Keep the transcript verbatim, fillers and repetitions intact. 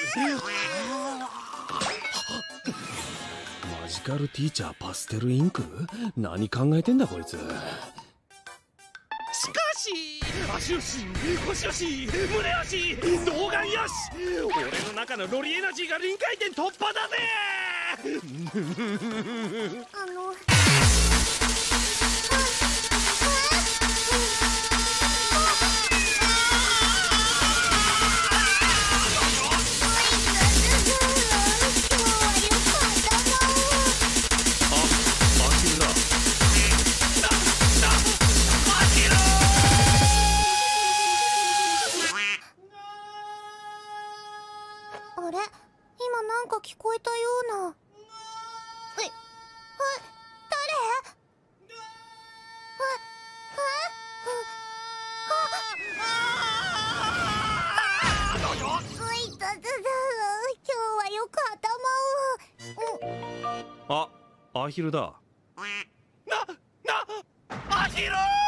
マジカルティーチャーパステルインク？何考えてんだこいつ。しかし足よし腰よし胸よし動眼よし、俺の中のロリエナジーが臨界点突破だぜ。 あのあれ、今なんか聞こえたような。え、え、誰？え、え、あ、あ、いたたた、今日はよく頭を。 あ、アヒルだ。 な、な、アヒルー！